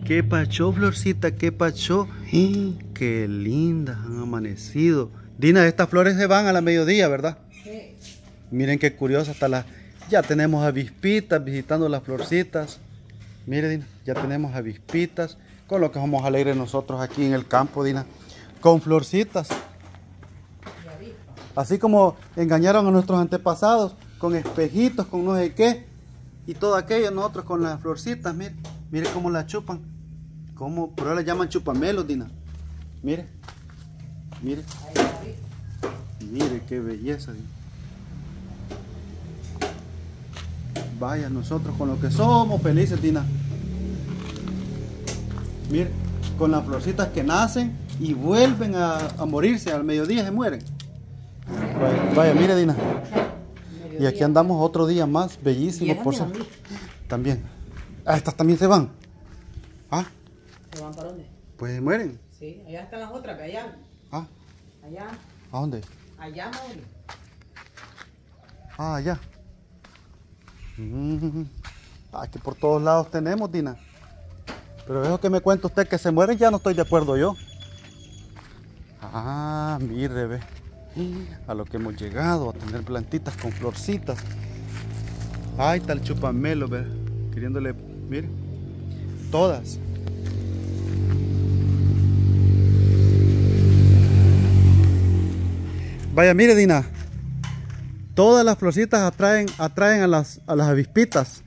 ¿Qué pacho, Florcita? ¿Qué pacho? Qué lindas han amanecido. Dina, estas flores se van a la mediodía, ¿verdad? Sí. Miren qué curiosa está la... Ya tenemos avispitas visitando las florcitas. Miren, Dina, ya tenemos avispitas. Con lo que somos alegres nosotros aquí en el campo, Dina. Con florcitas. Así como engañaron a nuestros antepasados con espejitos, con no sé qué. Y todo aquello, nosotros con las florcitas, mire. Mire cómo la chupan. Cómo, por ahora le llaman chupamelos, Dina. Mire. Mire. Mire qué belleza, Dina. Vaya, nosotros con lo que somos felices, Dina. Mire, con las florcitas que nacen y vuelven a morirse, al mediodía se mueren. Vaya, mire, Dina. Y aquí andamos otro día más, bellísimo por ser. También. Ah, estas también se van. Ah. ¿Se van para dónde? Pues mueren. Sí, allá están las otras, allá. Ah. Allá. ¿A dónde? Allá, Mauri. Ah, allá. Ah, que por todos lados tenemos, Dina. Pero eso que me cuenta usted que se mueren, ya no estoy de acuerdo yo. Ah, mire, ve. A lo que hemos llegado, a tener plantitas con florcitas. Ay, tal chupamelo, ve. Queriéndole, mire. Todas. Vaya, mire, Dina. Todas las florcitas atraen a las avispitas.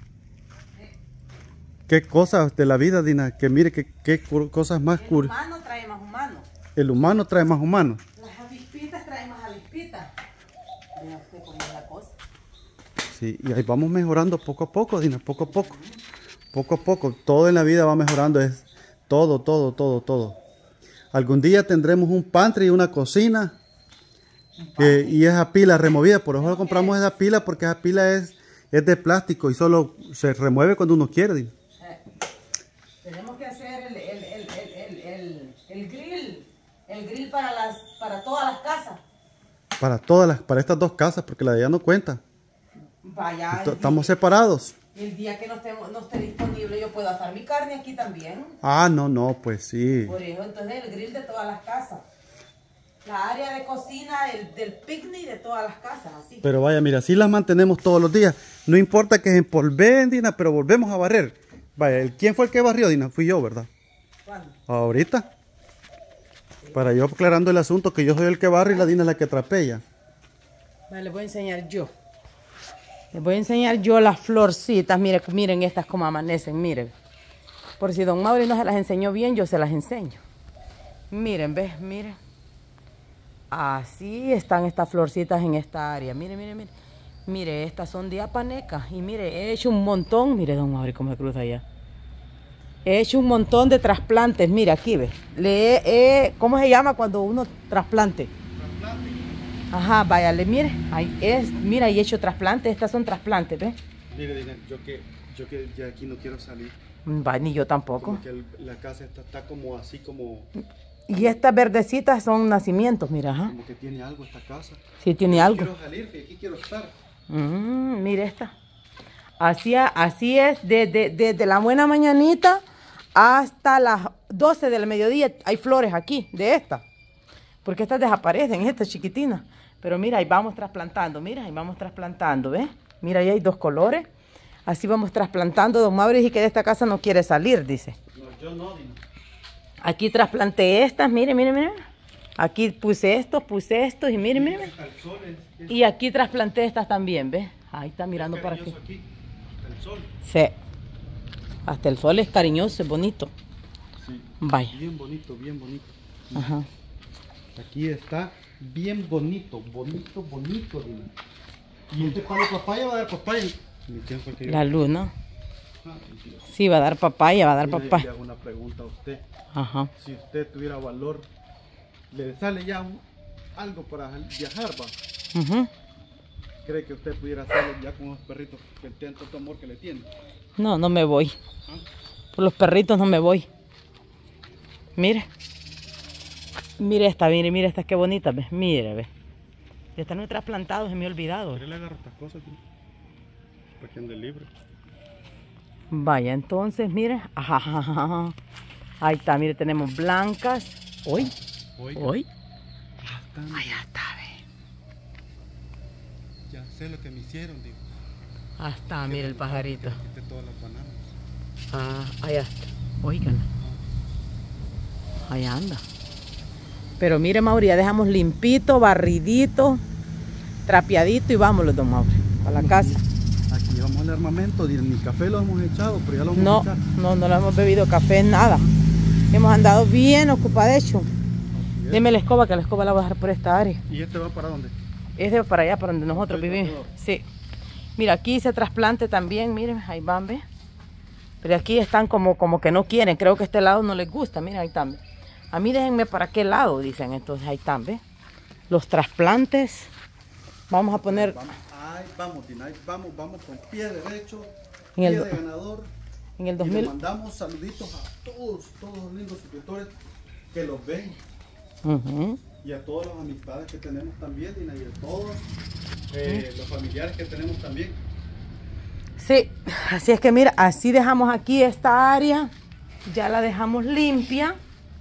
Qué cosas de la vida, Dina. Que mire, qué cosas más curiosas. El humano trae más humanos. El humano trae más humanos. Las avispitas traen más avispitas. Vea usted cómo es la cosa. Sí, y ahí vamos mejorando poco a poco, Dina, poco a poco. Poco a poco. Todo en la vida va mejorando. Es todo, todo, todo, todo. Algún día tendremos un pantry y una cocina. Y esa pila removida. Por eso compramos esa pila, porque esa pila es de plástico y solo se remueve cuando uno quiere, Dina. Tenemos que hacer el grill para todas las casas. Para estas dos casas, porque la de allá no cuenta. Vaya. Estamos separados. El día que no esté disponible, yo puedo asar mi carne aquí también. Ah, no, pues sí. Por eso, entonces el grill de todas las casas. La área de cocina, del picnic de todas las casas, así. Pero vaya, mira, así las mantenemos todos los días. No importa que se empolven, Dina, pero volvemos a barrer. Vaya, ¿quién fue el que barrió, Dina? Fui yo, ¿verdad? ¿Cuándo? Ahorita. Para yo aclarando el asunto, que yo soy el que barre y la Dina es la que trapea. Vale, les voy a enseñar yo. Les voy a enseñar yo las florcitas. Miren estas como amanecen, miren. Por si don Mauri no se las enseñó bien, yo se las enseño. Miren, ¿ves? Miren. Así están estas florcitas en esta área. Miren. Mire, estas son diapanecas. Y mire, he hecho un montón. Mire, don Mauri, cómo se cruza allá. He hecho un montón de trasplantes. Mira, aquí ve. ¿Cómo se llama cuando uno trasplante? Trasplante. Ajá, váyale, mire. Ahí es. Mira, y he hecho trasplantes. Estas son trasplantes, ¿ves? Mire, Dina, yo que ya aquí no quiero salir. Va, ni yo tampoco. Como que la casa está como así como... Y estas verdecitas son nacimientos, mira, ajá. Como que tiene algo esta casa. Sí, tiene algo. Quiero salir, que aquí quiero estar. Mire esta. Así es, desde la buena mañanita hasta las 12 del mediodía hay flores aquí, de esta. Porque estas desaparecen, estas chiquitinas. Pero mira, ahí vamos trasplantando, mira, ahí vamos trasplantando, ¿ves? Mira, ahí hay dos colores. Así vamos trasplantando. Don Mauri dice que de esta casa no quiere salir, dice. No, yo no, Dina. Aquí trasplanté estas, miren. Aquí puse estos y miren. Y aquí trasplanté estas también, ¿ves? Ahí está mirando para aquí. Hasta el sol. Sí. Hasta el sol es cariñoso, es bonito. Sí. Vaya. Bien bonito, bien bonito. Ajá. Aquí está bien bonito, Dina. Y este palo de papaya va a dar papaya. La luz, ¿no? Sí, va a dar papaya, papaya. Le hago una pregunta a usted. Ajá. Si usted tuviera valor, le sale ya algo para viajar, ¿va? ¿Cree que usted pudiera hacerlo ya con los perritos que tienen tanto amor que le tienen? No me voy. Por los perritos no me voy. Mire. Mire esta, mire esta, qué bonita, ¿ves? Mire, ¿ves? Están trasplantados, se me ha olvidado. ¿Qué le agarra estas cosas, tío? Para que ande libre. Vaya, entonces, mire. Ajá. Ahí está, mire, tenemos blancas. Hoy. Allá está, ve. Ya sé lo que me hicieron, digo. Ah, está, mire el pajarito. Quité todas las bananas. Ah, allá está. Oigan. Allá anda. Pero mire, Mauri, ya dejamos limpito, barridito, trapeadito y vámonos, don Mauri, a la casa. Aquí llevamos el armamento, ni café lo hemos echado, pero ya lo vamos a echar. No lo hemos bebido café, nada. Hemos andado bien ocupados, de hecho. Deme la escoba, que la escoba la voy a dejar por esta área. ¿Y este va para dónde? Este va para allá, para donde nosotros vivimos. Sí. Mira, aquí hice trasplante también, miren, ahí van, ve. Pero aquí están como que no quieren, creo que este lado no les gusta, miren, ahí están. A mí déjenme para qué lado, dicen, entonces ahí están, ve. Los trasplantes, vamos a poner... Ahí vamos, Dina, ahí vamos con pie derecho, En pie el, de ganador. en el Y 2000... le mandamos saluditos a todos los lindos suscriptores que los ven. Ujú. Y a todas las amistades que tenemos también, Dina, y a todos los familiares que tenemos también. Sí, así es que mira, así dejamos aquí esta área, ya la dejamos limpia,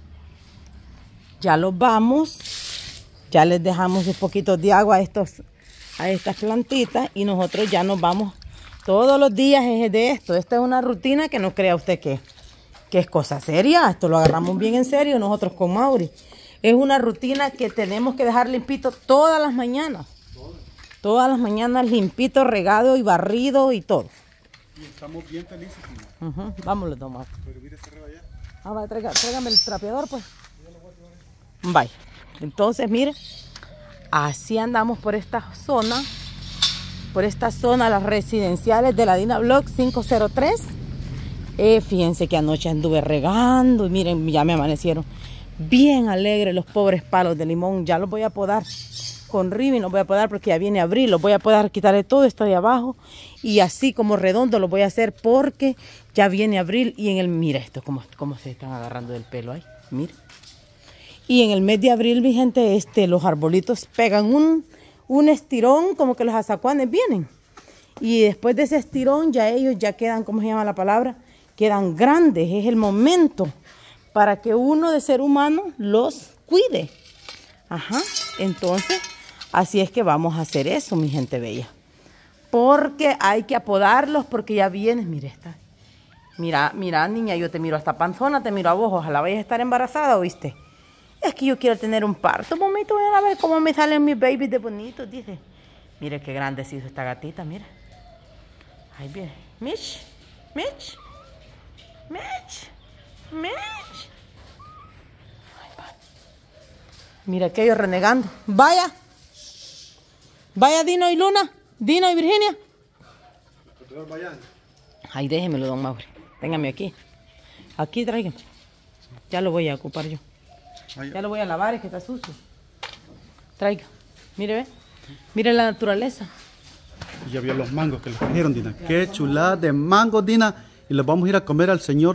ya los vamos, ya les dejamos un poquito de agua a estas plantitas y nosotros ya nos vamos todos los días es de esto. Esta es una rutina que no crea usted que es cosa seria, esto lo agarramos bien en serio nosotros con Mauri. Es una rutina que tenemos que dejar limpito todas las mañanas. Todas las mañanas limpito, regado y barrido y todo. Y estamos bien felices, Dina. Vámonos, Tomás. Pero mire ese allá. Ah, va, tráigame el trapeador, pues. Vaya. Entonces, mire, así andamos por esta zona, las residenciales de la Dina Vlog 503. Fíjense que anoche anduve regando y miren, ya me amanecieron bien alegres los pobres palos de limón. Ya los voy a podar con Ribbon, los voy a podar porque ya viene abril. Los voy a podar, quitarle todo esto de abajo y así como redondo lo voy a hacer porque ya viene abril. Y en el, mira esto, cómo se están agarrando del pelo ahí, mire. Y en el mes de abril, mi gente, los arbolitos pegan un estirón, como que los azacuanes vienen. Y después de ese estirón, ya ellos ya quedan, ¿cómo se llama la palabra? Quedan grandes. Es el momento para que uno de ser humano los cuide. Ajá. Entonces, así es que vamos a hacer eso, mi gente bella. Porque hay que apodarlos porque ya vienes. Mira esta. Mira, niña, yo te miro hasta panzona, te miro a vos. Ojalá vayas a estar embarazada, ¿oíste? Es que yo quiero tener un parto. Momento, vayan a ver cómo me salen mis babies de bonitos, dice. Mire qué grande se hizo esta gatita, mira. Ahí viene. Mitch. Ahí va. Mira aquellos renegando. Vaya Dino y Luna. Dino y Virginia. Ay, déjemelo, don Mauri. Téngame aquí. Aquí tráigame. Ya lo voy a ocupar yo. Ya lo voy a lavar, es que está sucio. Traiga. Mire, ve. Mire la naturaleza. Y ya vio los mangos que les trajeron, Dina. Qué chulada de mangos, Dina. Y los vamos a ir a comer al señor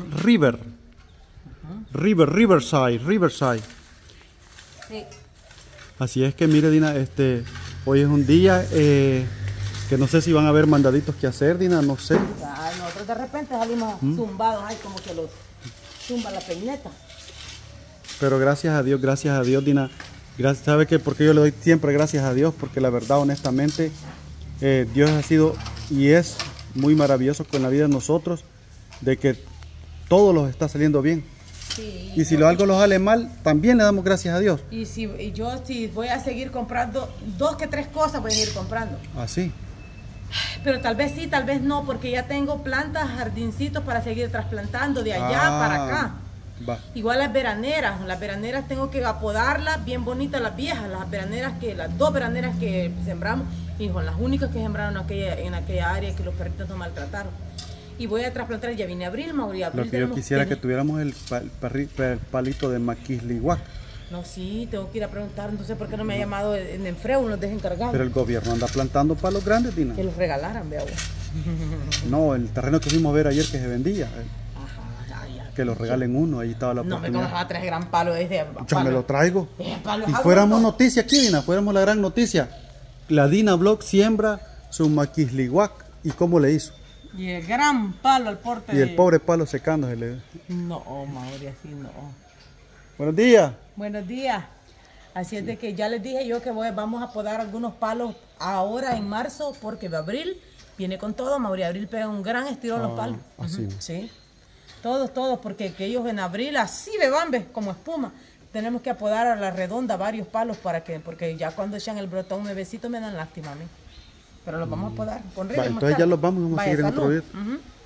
Riverside. Sí. Así es que mire, Dina, hoy es un día que no sé si van a haber mandaditos que hacer, Dina, no sé. Ya, nosotros de repente salimos zumbados, ay, como que los zumba la peineta. Pero gracias a Dios, Dina. ¿Sabe qué? Porque yo le doy siempre gracias a Dios, porque la verdad, honestamente, Dios ha sido y es muy maravilloso con la vida de nosotros, de que todo los está saliendo bien. Sí, y si algo los sale mal, también le damos gracias a Dios. Y yo voy a seguir comprando 2 que 3 cosas, voy a seguir comprando. Así. Pero tal vez sí, tal vez no, porque ya tengo plantas, jardincitos para seguir trasplantando de allá para acá. Va. Igual las veraneras tengo que apodarlas bien bonitas, las viejas, las 2 veraneras que sembramos, y son las únicas que sembraron en aquella área que los perritos no maltrataron. Y voy a trasplantar, ya viene abril, Mauri. Lo que yo quisiera que tuviéramos el palito de maquislihuac. No, sí, tengo que ir a preguntar, entonces ¿por qué no me ha llamado en Enfreu, nos dejen cargar? Pero el gobierno anda plantando palos grandes, Dina. Que los regalaran, vea vos. No, el terreno que fuimos a ver ayer que se vendía. Que los regalen uno, ahí estaba la oportunidad. No me vas a traer gran palo desde... Yo me lo traigo. Y fuéramos noticia aquí, Dina, fuéramos la gran noticia. La Dina Vlog siembra su maquislihuac. ¿Y cómo le hizo? Y el gran palo al porte Y el pobre palo secándose. No, Mauri, así no. Buenos días. Buenos días. Así es de que ya les dije yo que vamos a podar algunos palos ahora en marzo, porque de abril viene con todo. Mauri, abril pega un gran estirón los palos. Así. Sí. Todos, porque que ellos en abril así le van, ¿ves? Como espuma. Tenemos que apodar a la redonda varios palos porque ya cuando echan el brotón nuevecito me dan lástima a mí. Pero los vamos a podar con ritmo. Entonces ya los vamos a seguir en otro video.